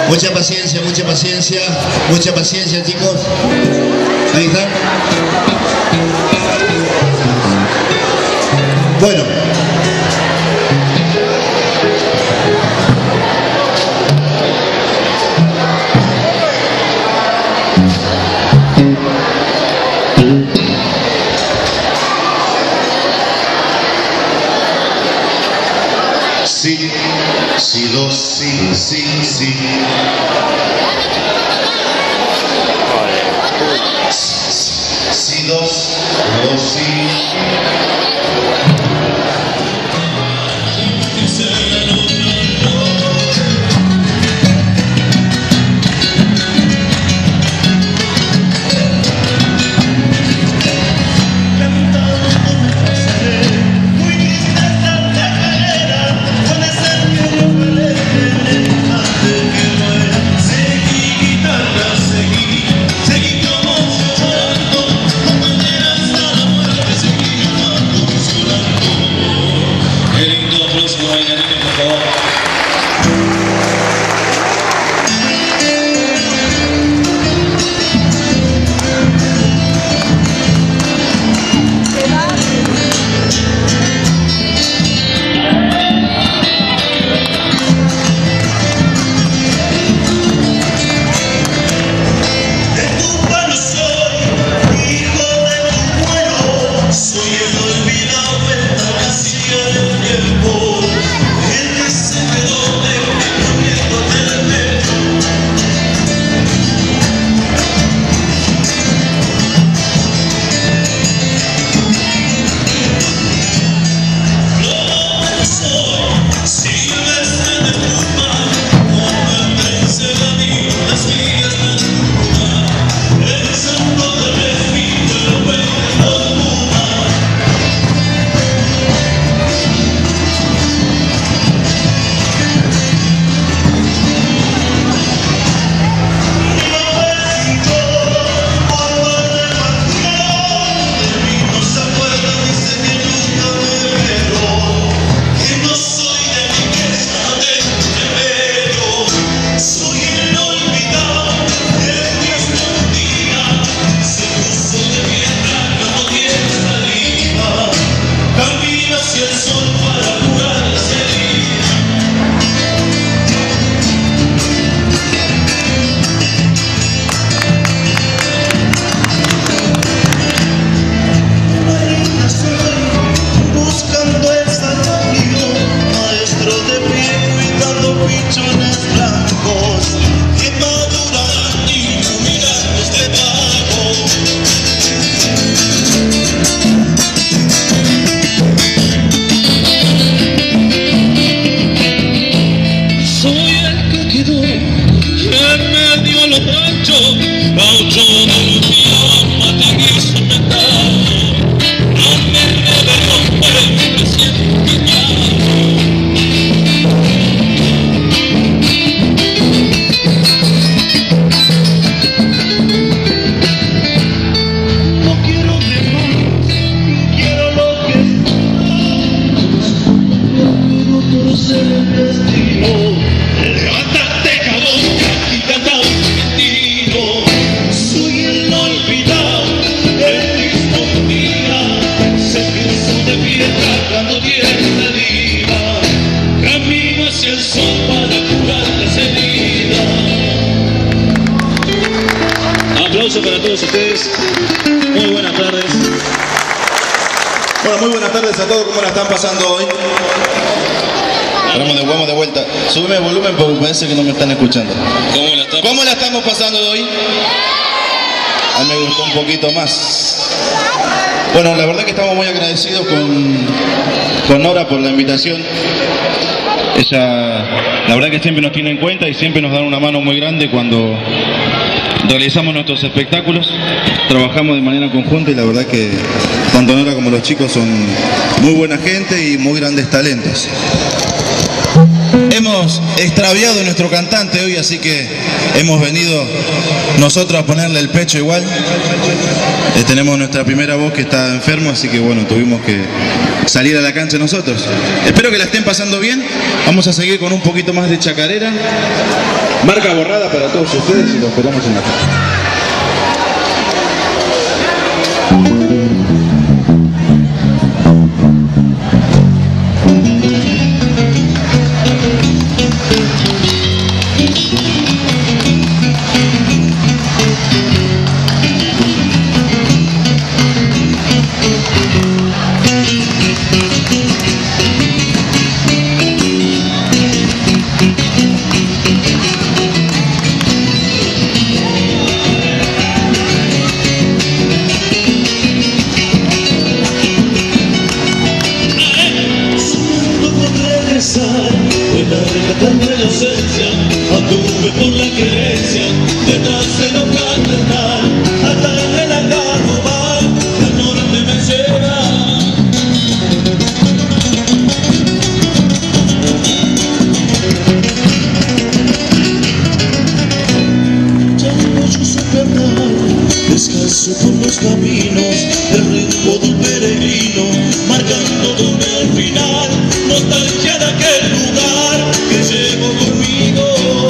Mucha paciencia, chicos. Ahí está. Bueno. Sí, sí, dos, sí, sí, sí. Sí, dos, sí. Para todos ustedes, muy buenas tardes. Bueno, muy buenas tardes a todos, ¿cómo la están pasando hoy? Vamos de vuelta. Súbeme el volumen porque parece que no me están escuchando. ¿Cómo la estamos pasando hoy? A mí me gustó un poquito más. Bueno, la verdad que estamos muy agradecidos con Nora por la invitación. Ella, la verdad que siempre nos tiene en cuenta y siempre nos da una mano muy grande cuando realizamos nuestros espectáculos, trabajamos de manera conjunta y la verdad que tanto Nora como los chicos son muy buena gente y muy grandes talentos. Hemos extraviado a nuestro cantante hoy, así que hemos venido nosotros a ponerle el pecho igual. Tenemos nuestra primera voz que está enfermo, así que bueno, tuvimos que salir a la cancha nosotros. Espero que la estén pasando bien. Vamos a seguir con un poquito más de chacarera. Marca borrada para todos ustedes y los esperamos en la casa. Anduve por la querencia, detrás de lo cardenal, hasta el agarro va, al norte me lleva. Ya no yo sé perder, descalzo por los caminos, el ritmo del peregrino, marcando donde al final, nostalgia de aquel lugar que llevo conmigo.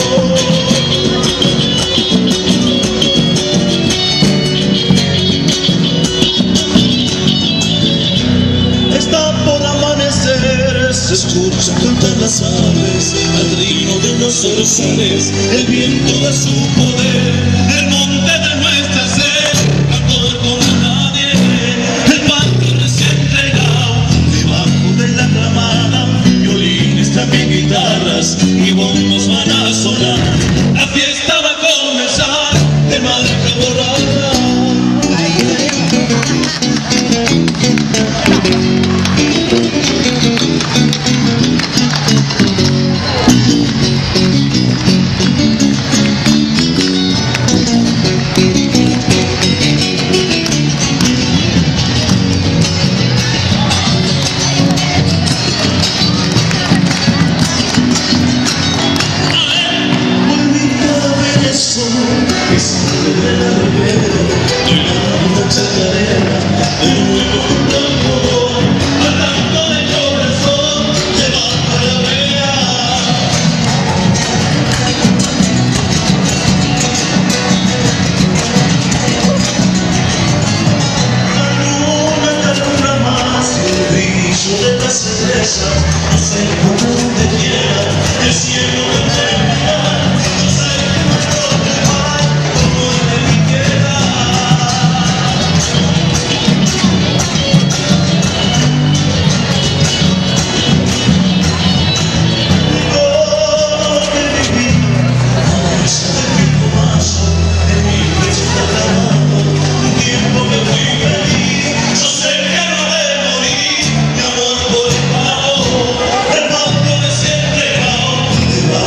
Se escuchan cantar las aves, al trino de los zorzales, el viento de su poder, el monte de nuestra sed, cantor como nadie, el patio recién entregado, debajo de la ramada, violines, también guitarras y bombos van a sonar, la fiesta va a comenzar, de marca borrada. No sé por dónde quiera, el cielo me termina, no sé por dónde va, como de mi quiera. Oh, de mi vida, no es el tiempo más, en mi pecho está clavado, un tiempo me fui feliz, yo sé que no de morir, mi amor por el pago. El mundo me siempre va,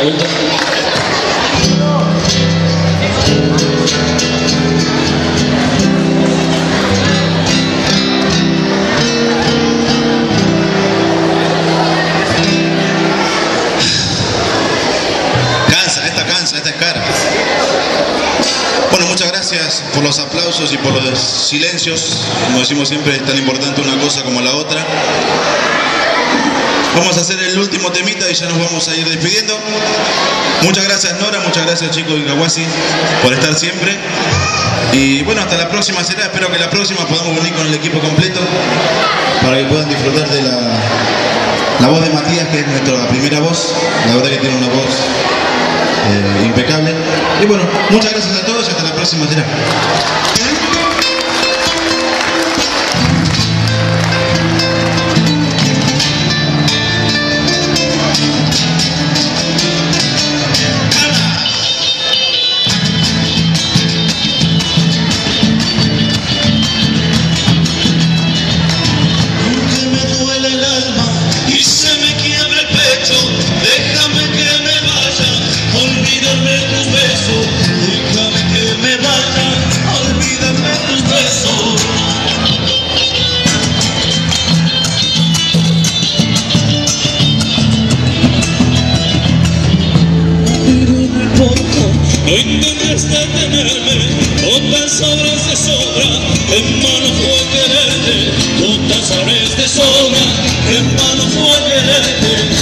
vuelta. Esta es cara. Bueno, muchas gracias por los aplausos y por los silencios. Como decimos siempre, es tan importante una cosa como la otra. Vamos a hacer el último temita y ya nos vamos a ir despidiendo. Muchas gracias Nora, muchas gracias chicos de Cahuasi por estar siempre. Y bueno, hasta la próxima será. Espero que la próxima podamos venir con el equipo completo para que puedan disfrutar de la voz de Matías, que es nuestra primera voz. La verdad que tiene una voz impecable. Y bueno, muchas gracias a todos y hasta la próxima será. No intentes detenerme, otras sabrás de sobra, en vano fue quererte, otras sabrás de sobra, en vano fue quererte.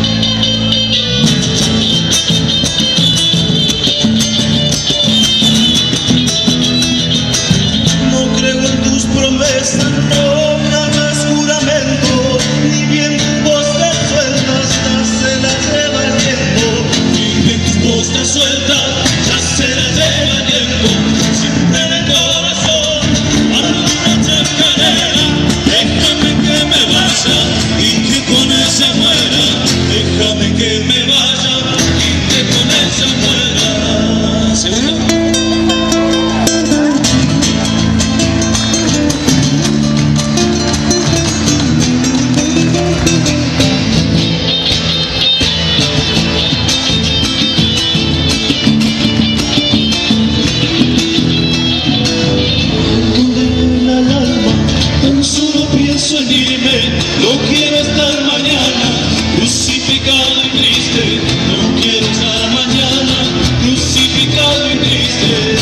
No creo en tus promesas, no me hagas juramento, ni bien tus postas sueltas, ya se las lleva el tiempo, ni bien tus postas sueltas. Se la lleva el tiempo, siempre en el corazón, alguna chacarera, déjame que me vaya y que con ella muera, déjame que me vaya y que con ella muera. ¿Seguro? No quiero estar mañana crucificado y triste, no quiero estar mañana crucificado y triste.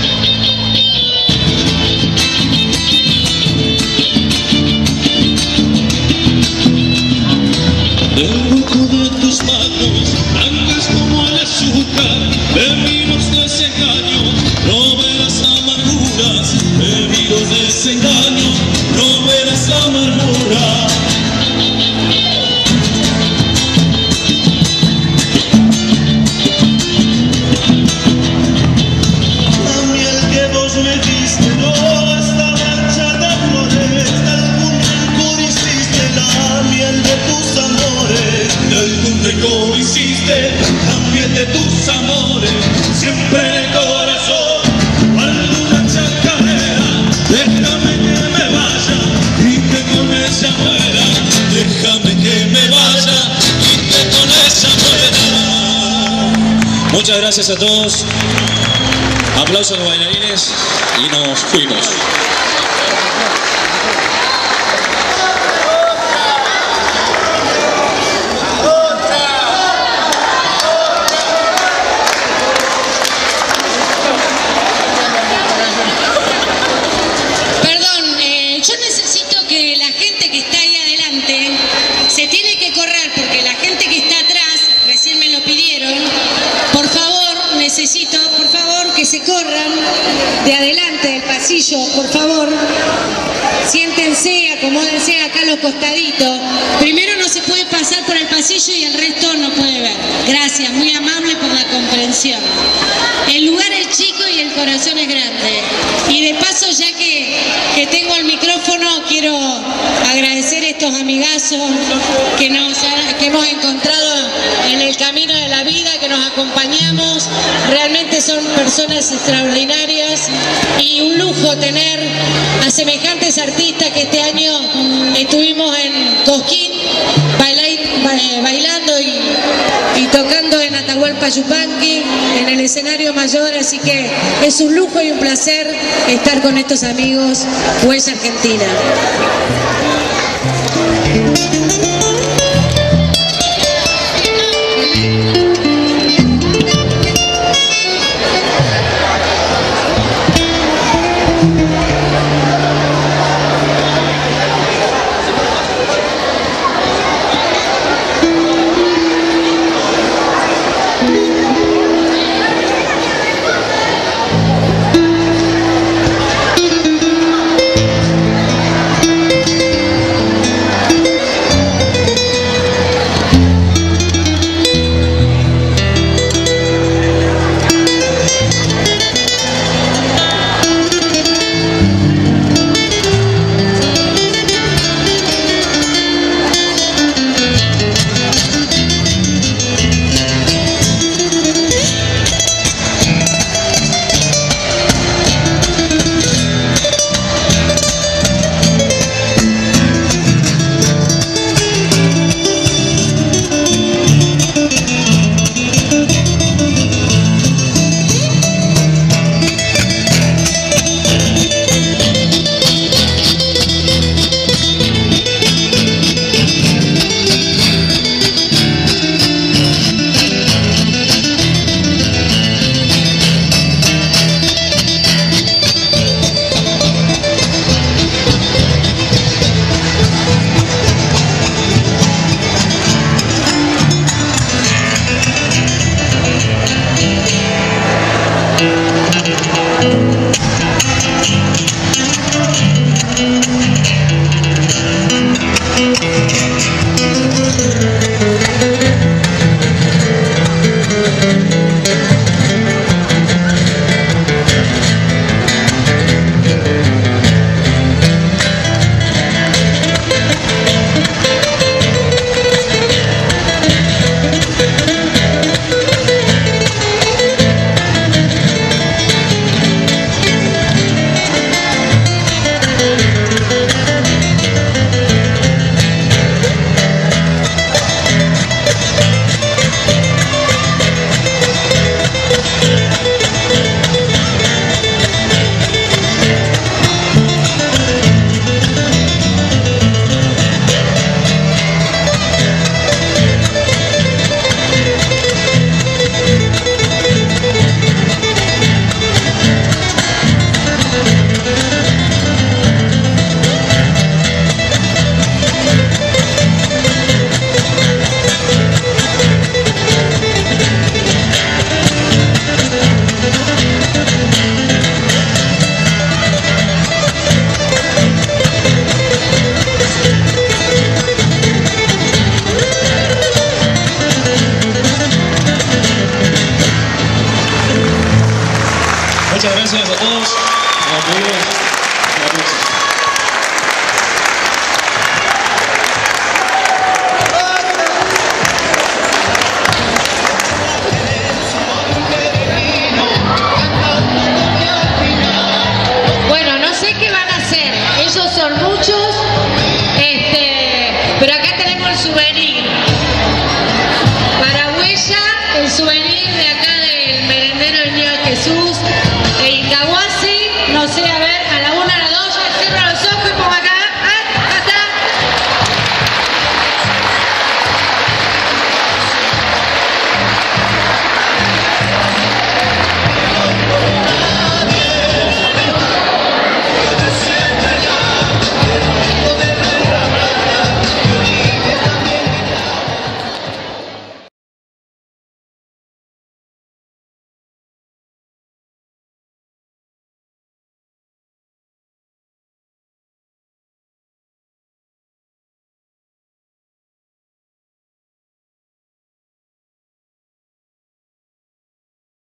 Del hueco de tus manos, blancas como el azúcar, bebidos de desengaño, no verás amarguras, bebidos de desengaño, no verás amargura. La miel que vos me diste no estaba hecha de flores, de algún rencor hiciste la miel de tus amores, de algún rencor hiciste la miel de tus amores, siempre en el corazón, alguna chacarera, déjame que me vaya y que con ella muera, déjame que me vaya y que con ella muera. Muchas gracias a todos. Aplausos a los bailarines y nos fuimos. Yo necesito que la gente que está ahí adelante se tiene que correr porque la gente que está atrás, recién me lo pidieron, por favor, necesito, por favor, que se corran de adelante del pasillo, por favor. Siéntense, acomódense acá a los costaditos. Primero no se puede pasar por el pasillo y el resto no puede ver. Gracias, muy amable por la comprensión. El lugar es chico y el corazón es grande. Y de paso, ya que tengo el micrófono, quiero agradecer a estos amigazos que hemos encontrado en el camino de la vida, que nos acompañamos. Realmente son personas extraordinarias y un lujo tener a semejantes artistas que este año estuvimos en Cosquín bailando y tocando en Atahualpa. Carpa Yupanqui en el escenario mayor, así que es un lujo y un placer estar con estos amigos Huella Argentina.